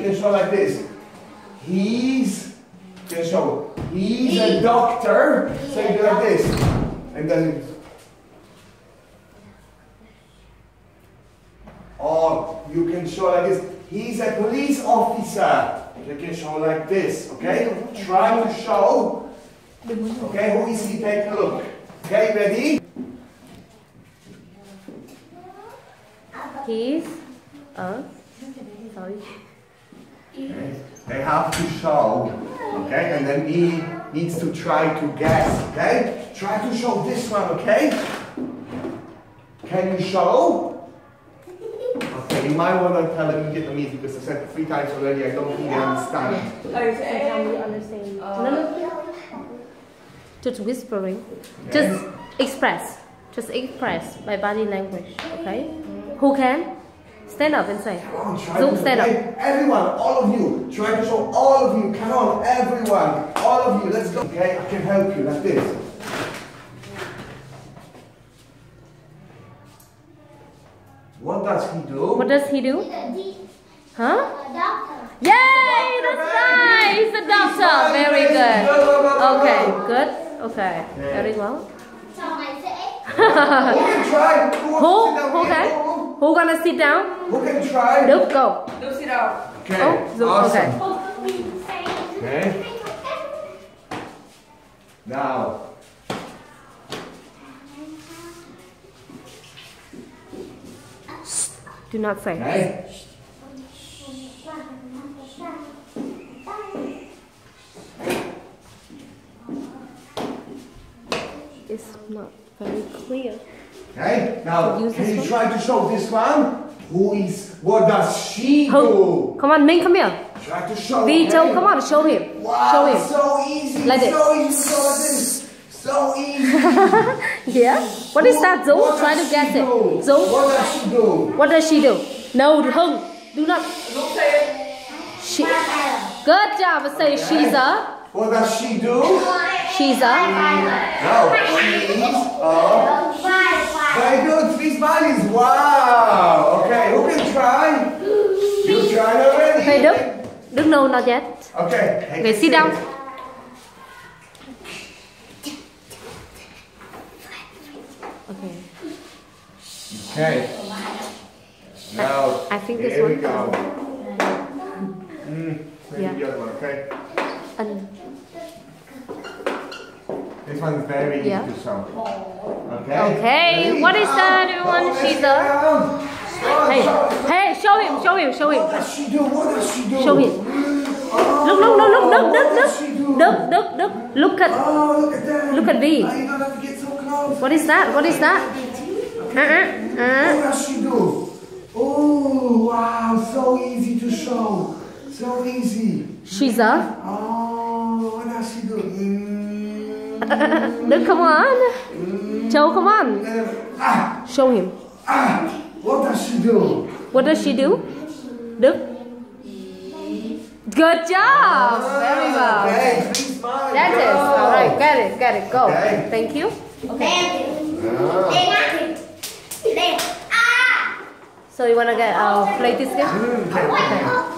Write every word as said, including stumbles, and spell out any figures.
can show like this. He's, you can show, he's a doctor. So you do like this. And then, or you can show like this. He's a police officer. You can show like this, okay? Try to show. Okay, who is he? Take a look. Okay, ready? He's a, sorry. Okay. They have to show, okay? And then he needs to try to guess, okay? Try to show this one, okay? Can you show? Okay, you might want to tell him in Vietnamese because I said it three times already. I don't think they understand. Oh, so tell me understand. Uh, no, no. Just whispering. Okay. Just express. Just express by body language, okay? Who can? Stand up and say. Come on, try Zoom, to, stand okay? up. Everyone, all of you. Try to show all of you. Come on, everyone. All of you. Let's go. Okay, I can help you like this. What does he do? What does he do? Huh? Yay! That's right! He's a doctor. Very good. Okay, good. Okay, very well. Who can try? Who, Who? who Who can? Who gonna sit down? Who can try? Look, go. Don't sit down. Okay. Oh, Zoom, Awesome. okay. Okay. Now. Do not say. Okay. It's not very clear. Okay. Now, Use can this you one? try to show this one? Who is? What does she Who? do? Come on, Ming, come here. Try to show. Vito, okay? come on, show him. Wow, Show him. so easy. Like so this. easy. So like this. So easy. Yeah? What is that, Zoe? What Try does to guess she it. do? Zoe? What does she do? What does she do? No, Hung, do not. Don't say it. She. Good job. Say she's a. What does she do? She's a. No, she's a. Very good. Three smileys. Wow. Okay, who can try? You tried already. Hey, Đức. Đức, no, not yet. Okay. Okay, sit down. Okay. Okay. Now, I think this here one. we go. Mm, maybe Yeah. the other one, okay? And This one is very easy Yeah. to show. Okay. Okay, Ready? what is that, everyone? Go, She's let's a- go down. Stop, hey, stop. hey, show him, show him, show him. What does she do? What does she do? Show him. Oh, Look, look, look, look, look, what look, does she do? look, look, look, look. Look at. Oh, look at that. Look at V. Oh, you don't have to get so close. What is that? What is that? Uh, uh, uh. What does she do? Oh, wow, so easy to show. So easy. She's a. Oh, what does she do? Mm, Đức, come on. Joe, come on. ah, Show him. ah, what does she do? What does she do? Đức. Good job. Very well. Okay, three smiles. That's it. Go. All right, get it, get it. Go. Okay. Thank you. Okay. Ah. So you wanna get uh, play this game? Mm, okay. Okay.